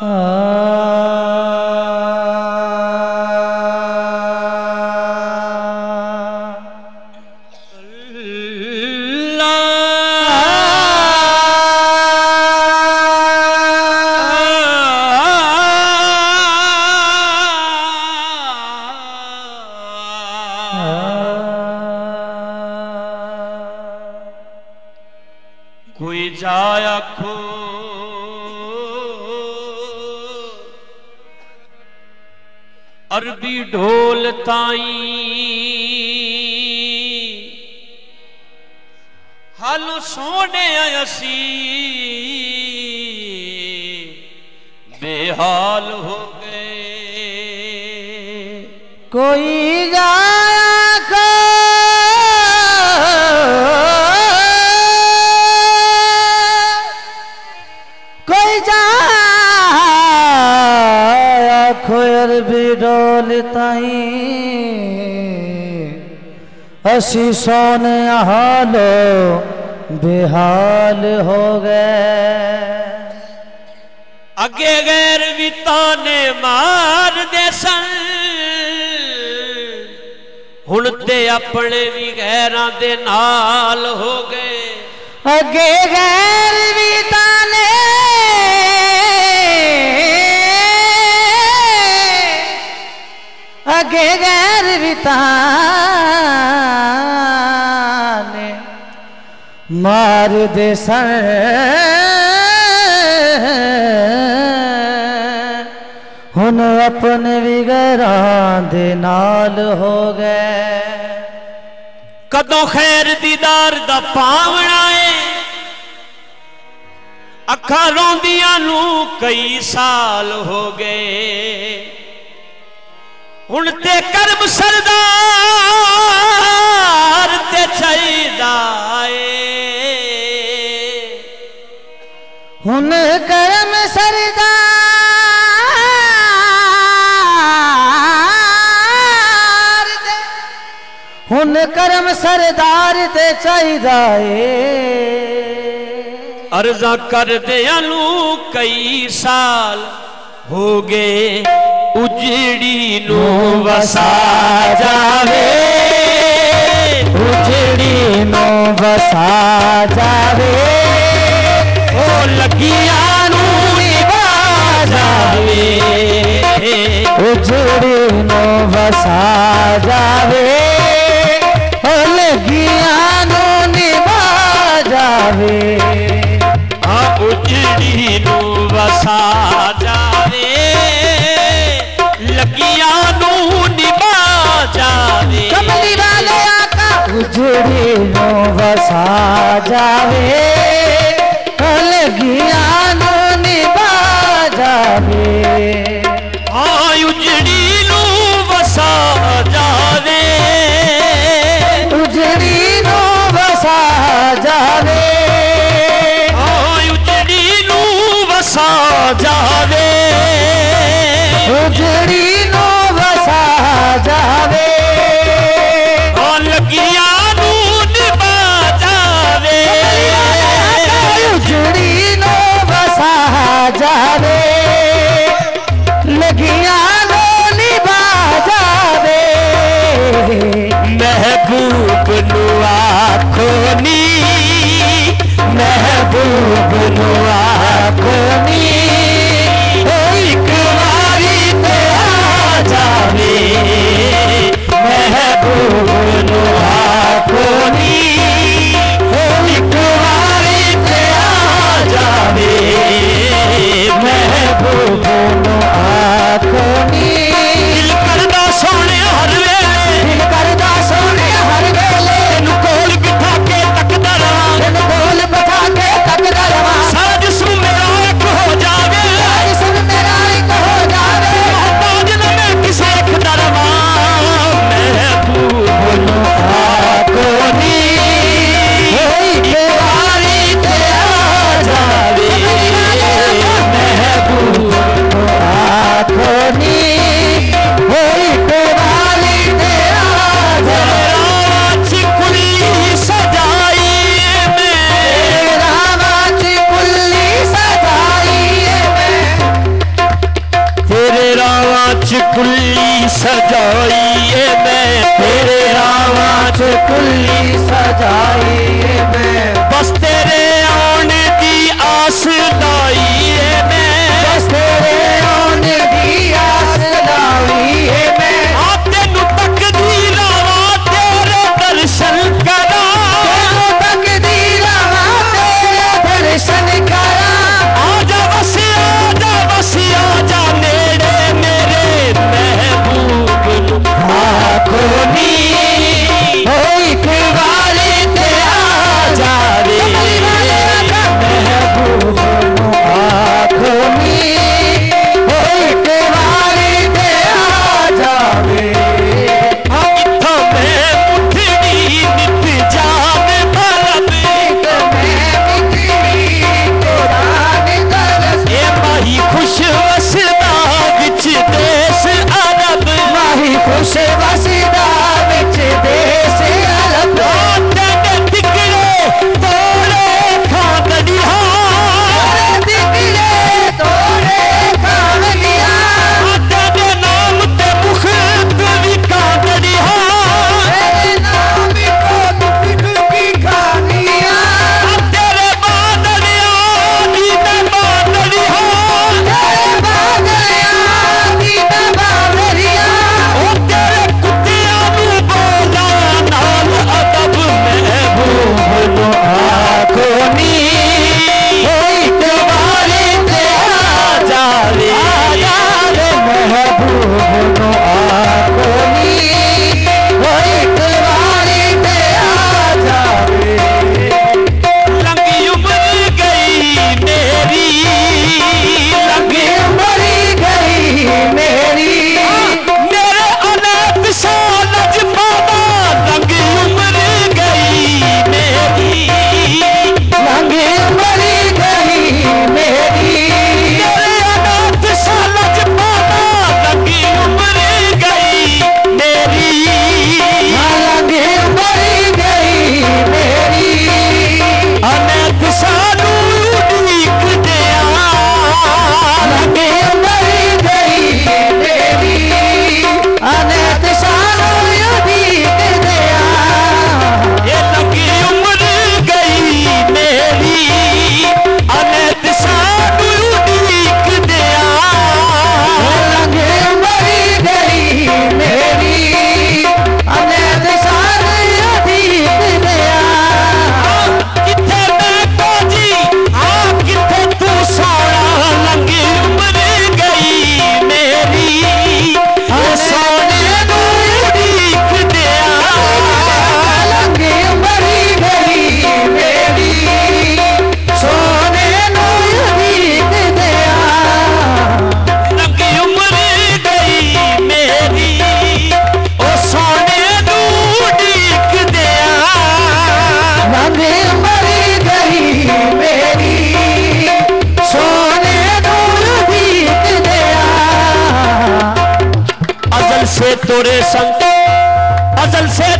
कोई जाया खो अरबी ढोल ताई हालो सोने असी बेहाल हो गए। कोई जाया खो खोयर भी डोल ताई असी सोने हालो बेहाल हो गए। अगे गैर भी ताने मार दे सन हुण ते अपने भी गैरां दे नाल हो गए। अगे गैर भी ताने अगे गैर भी ताने मार दे सन हुन अपने भी गैरां दे नाल हो गए। कदों खैर दीदार दा पावना है अखा रोंदियां नू कई साल हो गए। हुण ते करम सरदार ते चाहिदा हुन करम सरदार दे हुन करम सरदार ते चाहिदा अर्जा कर दियानू कई साल हो गए। उजड़ी नू वसा जावे उजड़ी नू वसा जावे ओ लगिया नू निभा जावे। उजड़ी नू वसा जावे ओ लगिया नू निभा जावे। हाँ उजड़ी नू वसा जावे लगिया नू निभा जावे। कमली वाले आका उजड़ी नू वसा जावे लगिया नू निभा जावे। हाँ उजड़ी नू वसा जावे उजड़ी नू वसा जावे हाँ उजड़ी नू वसा जावे उजड़ी नू वसा जावे हाँ लगिया नू निभा जावे। उजड़ी नू वसा जावे डोली सजाई मैं, बस तेरे आने की आस लाई है मैं, बस तेरे आने की आस लाई है मैं, तेनू तकदीरां तेरे दर्शन करा, तकदीरां तेरे दर्शन करा, आजा बस आजा नेड़े मेरे महबूब आँखों नी ओ एक बारी ते आ जा रे महबूब आँखों नी ओ एक बारी ते आ जा रे। इत्थों मैं मुठड़ी नित जान भलब, ए माही खुश वसदा विच देश अरब, माही खुश वसदा विच देश अरब, तेरे दिकड़े तोड़े खांदड़िया, दिकड़े तोड़े खावलिया, तेरे नाम ते मुखत भी कांदड़िया, तेरे नाम को दुख की कहानियां, तेरे बादलिया दी मैं बादलिया, तेरे बादलिया दी मैं बादलिया, ओ तेरे कुत्तियां नू बोला नाल अदब महबूब नो आँखों नी ओ एक बारी ते आ जा रे महबूब नो आँखों नी ओ एक बारी ते आ जा रे। लंगी उम्र गई मेरी, लंगी मरी गई मेरी, मेरे अनाथ सालज बाबा, लंगी उम्र गई मेरी, लंगी मरी गई मेरी, मेरे अनाथ सालज बाबा, लंगी उम्र गई मेरी, लंगी मरी गई मेरी, अनाथ सानू उड़ीक दिया, लंगी मरी गई मेरी, अनैत सानू उड़ीक दिया, ये लंगी उम्र गई मेरी, अनाथ सानू उड़ीक दिया, लंगी मरी गई मेरी, अनैत सानू उड़ीक दिया। किथे मैं कोजी किथे तू सोना, लंगी उम्र गई मेरी, सोने नू उड़ीक दिया, लंगी मरी गई मेरी, सोने नू उड़ीक दिया, लंगी उम्र गई मेरी, ओ सोने नू उड़ीक दिया, लंगी मरी गई मेरी, सोने नू उड़ीक दिया। अजल से तोरे संग, अजल से